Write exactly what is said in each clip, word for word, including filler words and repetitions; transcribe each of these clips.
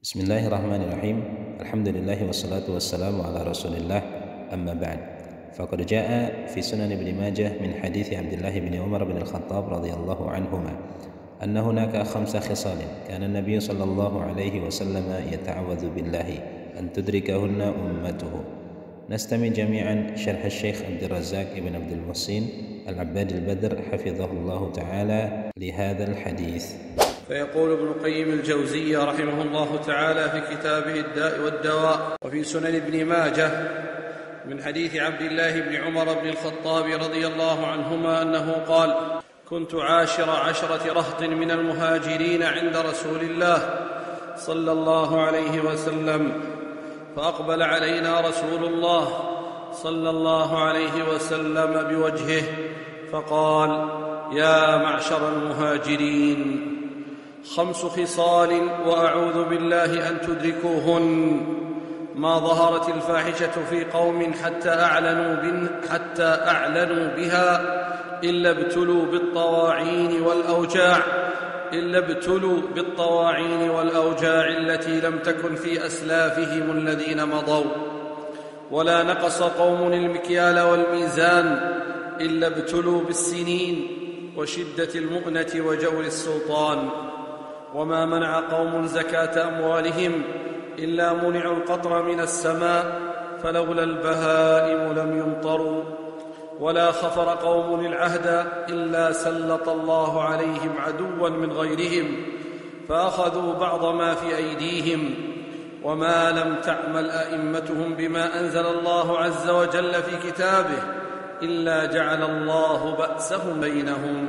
بسم الله الرحمن الرحيم. الحمد لله والصلاة والسلام على رسول الله، أما بعد، فقد جاء في سنن ابن ماجه من حديث عبد الله بن عمر بن الخطاب رضي الله عنهما أن هناك خمس خصال كان النبي صلى الله عليه وسلم يتعوذ بالله أن تدركهن أمته. نستمع جميعا شرح الشيخ عبد الرزاق بن عبد المحسن العباد البدر حفظه الله تعالى لهذا الحديث. فيقول ابن القيم الجوزي رحمه الله تعالى في كتابه الداء والدواء: وفي سنن ابن ماجه من حديث عبد الله بن عمر بن الخطاب رضي الله عنهما أنه قال: كنت عاشر عشرة رهط من المهاجرين عند رسول الله صلى الله عليه وسلم، فأقبل علينا رسول الله صلى الله عليه وسلم بوجهه فقال: يا معشر المهاجرين، خمس خصال وأعوذ بالله أن تدركوهن: ما ظهرت الفاحشة في قوم حتى أعلنوا, بن حتى أعلنوا بها إلا ابتلوا بالطواعين والأوجاع إلا ابتلوا بالطواعين والأوجاع التي لم تكن في أسلافهم الذين مضوا، ولا نقص قوم المكيال والميزان إلا ابتلوا بالسنين وشدة المؤنة وجور السلطان، وما منع قوم زكاة أموالهم إلا منعوا القطر من السماء فلولا البهائم لم يمطروا، ولا خفر قوم العهد إلا سلط الله عليهم عدوا من غيرهم فأخذوا بعض ما في أيديهم، وما لم تعمل أئمتهم بما أنزل الله عز وجل في كتابه إلا جعل الله بأسهم بينهم.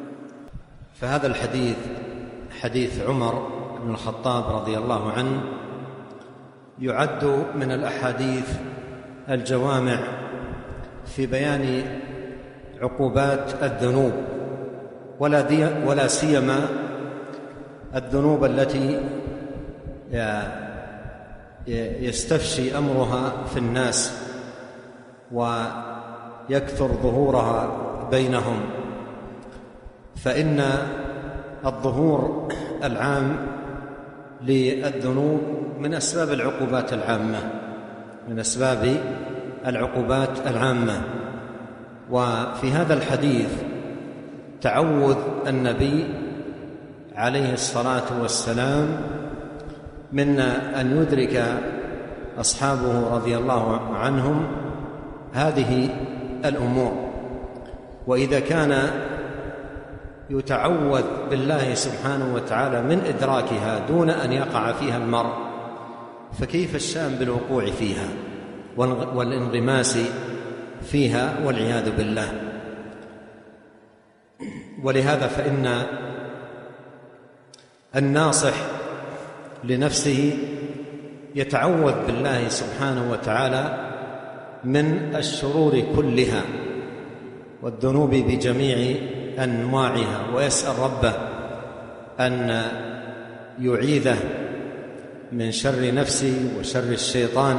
فهذا الحديث حديث عمر بن الخطاب رضي الله عنه يعد من الأحاديث الجوامع في بيان عقوبات الذنوب، ولا, ولا سيما الذنوب التي يستفشي أمرها في الناس ويكثر ظهورها بينهم، فإن الظهور العام للذنوب من أسباب العقوبات العامة من أسباب العقوبات العامة. وفي هذا الحديث تعوذ النبي عليه الصلاة والسلام من أن يدرك أصحابه رضي الله عنهم هذه الأمور، وإذا كان يتعوذ بالله سبحانه وتعالى من إدراكها دون أن يقع فيها المرء، فكيف الشأن بالوقوع فيها والانغماس فيها والعياذ بالله. ولهذا فإن الناصح لنفسه يتعوذ بالله سبحانه وتعالى من الشرور كلها والذنوب بجميع أنواعها، ويسأل ربه أن يعيذه من شر نفسه وشر الشيطان،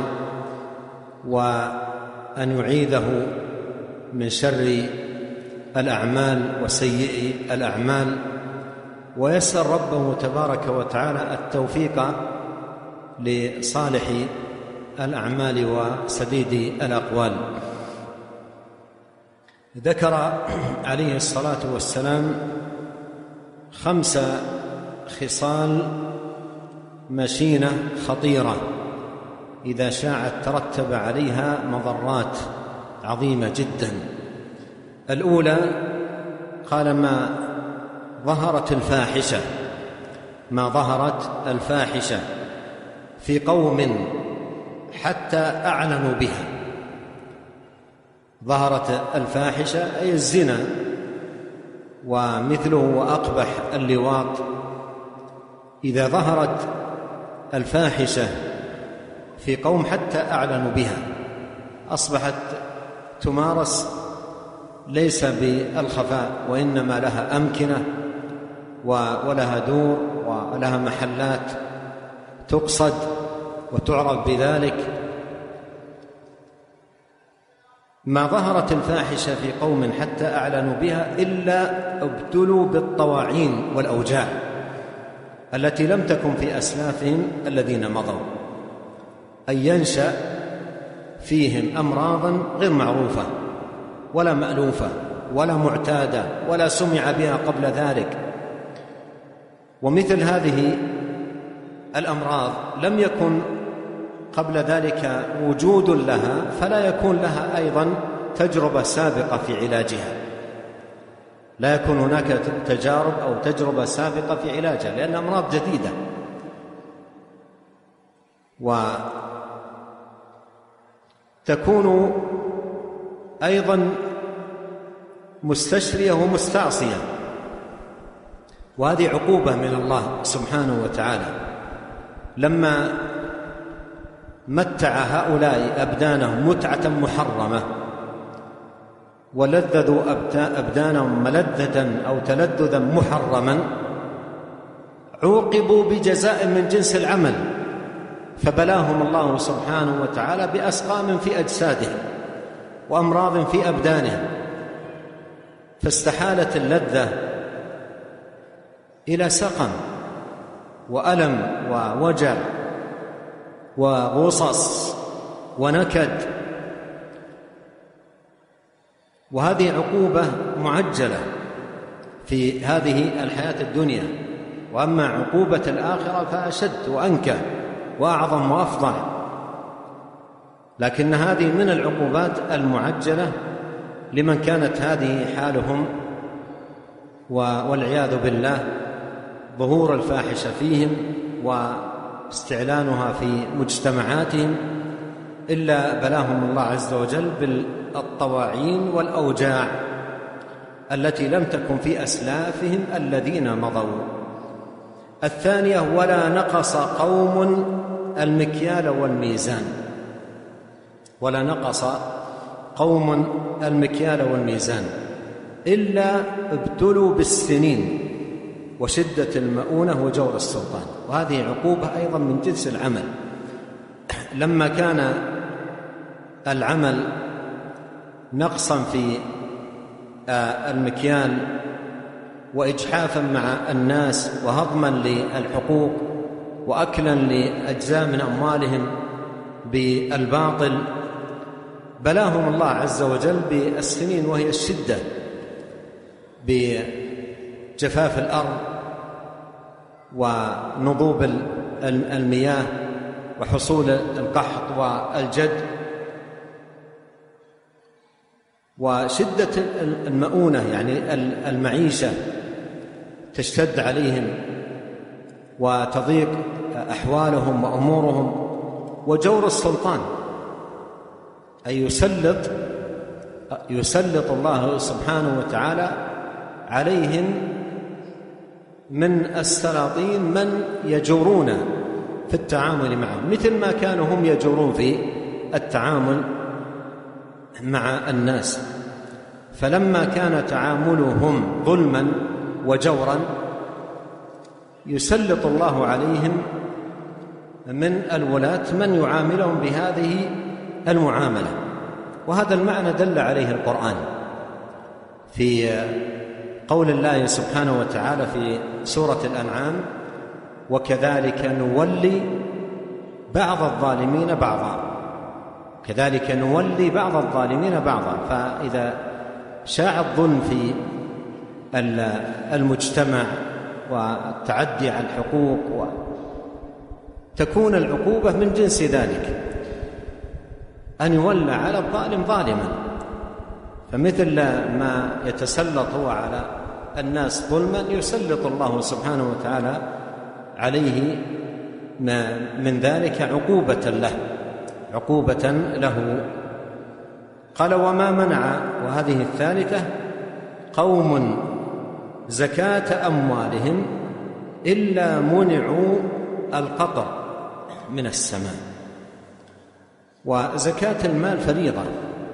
وأن يعيذه من شر الأعمال وسيئ الأعمال، ويسأل ربه تبارك وتعالى التوفيق لصالح الأعمال وسديد الأقوال. ذكر عليه الصلاة والسلام خمس خصال مشينة خطيرة إذا شاعت ترتب عليها مضرات عظيمة جدا. الأولى قال: ما ظهرت الفاحشة ما ظهرت الفاحشة في قوم حتى أعلنوا بها. ظهرت الفاحشة أي الزنا، ومثله وأقبح اللواط. إذا ظهرت الفاحشة في قوم حتى أعلنوا بها أصبحت تمارس ليس بالخفاء، وإنما لها أمكنة ولها دور ولها محلات تقصد وتعرف بذلك. ما ظهرت الفاحشة في قوم حتى أعلنوا بها إلا ابتلوا بالطواعين والأوجاع، التي لم تكن في أسلافهم الذين مضوا، أن ينشأ فيهم أمراضا غير معروفة ولا مألوفة ولا معتادة ولا سمع بها قبل ذلك. ومثل هذه الأمراض لم يكن قبل ذلك وجود لها، فلا يكون لها أيضا تجربة سابقة في علاجها، لا يكون هناك تجارب أو تجربة سابقة في علاجها، لأن أمراض جديدة وتكون أيضا مستشرية ومستعصية، وهذه عقوبة من الله سبحانه وتعالى لما متع هؤلاء أبدانهم متعة محرمة ولذذوا أبدانهم ملذة أو تلذذا محرما، عوقبوا بجزاء من جنس العمل، فبلاهم الله سبحانه وتعالى بأسقام في أجسادهم وأمراض في أبدانهم، فاستحالت اللذة إلى سقم وألم ووجع وغصص ونكد، وهذه عقوبة معجلة في هذه الحياة الدنيا، وأما عقوبة الآخرة فأشد وأنكى وأعظم وأفضل. لكن هذه من العقوبات المعجلة لمن كانت هذه حالهم والعياذ بالله ظهور الفاحشة فيهم واستعلانها في مجتمعاتهم، إلا بلاهم الله عز وجل بالطواعين والأوجاع التي لم تكن في أسلافهم الذين مضوا. الثانية: ولا نقص قوم المكيال والميزان. ولا نقص قوم المكيال والميزان إلا ابتلوا بالسنين وشدة المؤونة وجور السلطان، وهذه عقوبة أيضا من جنس العمل. لما كان العمل نقصا في المكيال وإجحافا مع الناس وهضما للحقوق وأكلا لأجزاء من أموالهم بالباطل، بلاهم الله عز وجل بالسنين، وهي الشدة بجفاف الأرض ونضوب المياه وحصول القحط والجد وشدة المؤونة، يعني المعيشة تشتد عليهم وتضيق أحوالهم وأمورهم، وجور السلطان أي يسلط يسلط الله سبحانه وتعالى عليهم من السلاطين من يجورون في التعامل معهم، مثل ما كانوا هم يجورون في التعامل مع الناس. فلما كان تعاملهم ظلما وجورا يسلط الله عليهم من الولاة من يعاملهم بهذه المعاملة، وهذا المعنى دل عليه القرآن في قول الله سبحانه وتعالى في سورة الأنعام: وكذلك نولي بعض الظالمين بعضا. كذلك نولي بعض الظالمين بعضا. فإذا شاع الظلم في المجتمع والتعدي على الحقوق تكون العقوبة من جنس ذلك، أن يولى على الظالم ظالما. فمثل ما يتسلط هو على الناس ظلما يسلط الله سبحانه وتعالى عليه من ذلك عقوبة له عقوبة له. قال: وما منع، وهذه الثالثة: قوم زكاة أموالهم إلا منعوا القطر من السماء. وزكاة المال فريضة،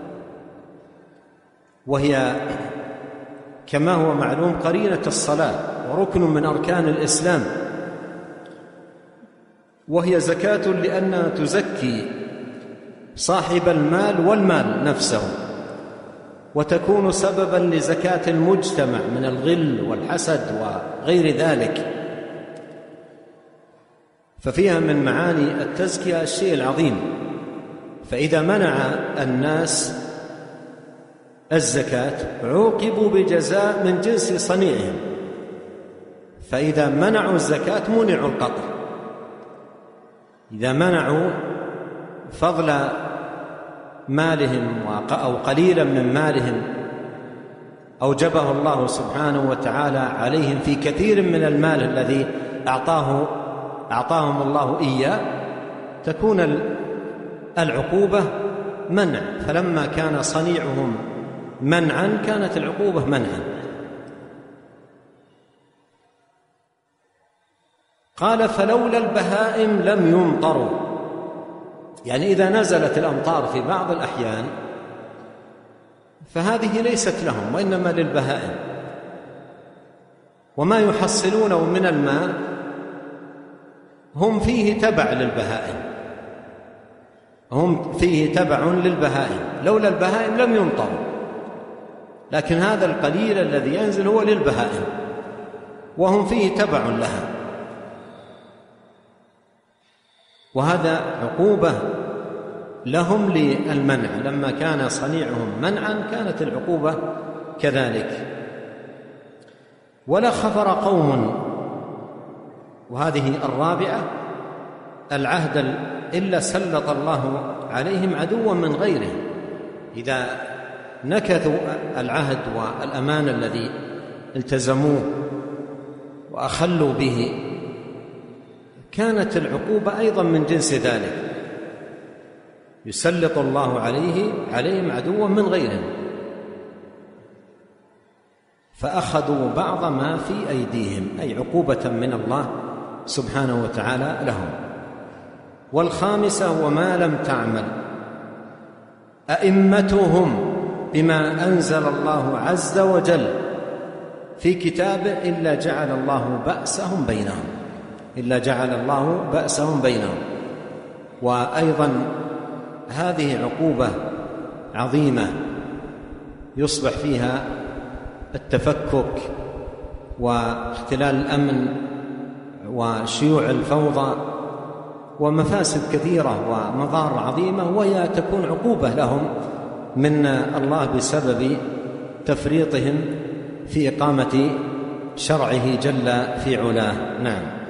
وهي كما هو معلوم قرينة الصلاة وركن من أركان الإسلام، وهي زكاة لأنها تزكي صاحب المال والمال نفسه، وتكون سببا لزكاة المجتمع من الغل والحسد وغير ذلك. ففيها من معاني التزكية الشيء العظيم. فإذا منع الناس الزكاة عوقبوا بجزاء من جنس صنيعهم، فإذا منعوا الزكاة منعوا القطر. إذا منعوا فضل مالهم أو قليلا من مالهم أوجبه الله سبحانه وتعالى عليهم في كثير من المال الذي أعطاه أعطاهم الله إياه، تكون العقوبة منع. فلما كان صنيعهم منعا كانت العقوبة منعا. قال فلولا البهائم لم يمطروا، يعني إذا نزلت الأمطار في بعض الأحيان فهذه ليست لهم وإنما للبهائم، وما يحصلونه من الماء هم فيه تبع للبهائم، هم فيه تبع للبهائم. لولا البهائم لم يمطروا، لكن هذا القليل الذي ينزل هو للبهائم وهم فيه تبع لها، وهذا عقوبة لهم للمنع. لما كان صنيعهم منعا كانت العقوبة كذلك. ولا خفر قوم، وهذه الرابعة، العهد إلا سلط الله عليهم عدوا من غيرهم. إذا نكثوا العهد والأمان الذي التزموه وأخلوا به كانت العقوبة أيضا من جنس ذلك، يسلط الله عليه عليهم عدوا من غيرهم فأخذوا بعض ما في أيديهم، أي عقوبة من الله سبحانه وتعالى لهم. والخامسة وما لم تعمل أئمتهم بما أنزل الله عز وجل في كتابه إلا جعل الله بأسهم بينهم إلا جعل الله بأسهم بينهم. وأيضا هذه عقوبة عظيمة يصبح فيها التفكك واختلال الأمن وشيوع الفوضى ومفاسد كثيرة ومضار عظيمة، وهي تكون عقوبة لهم من الله بسبب تفريطهم في إقامة شرعه جل في علاه. نعم.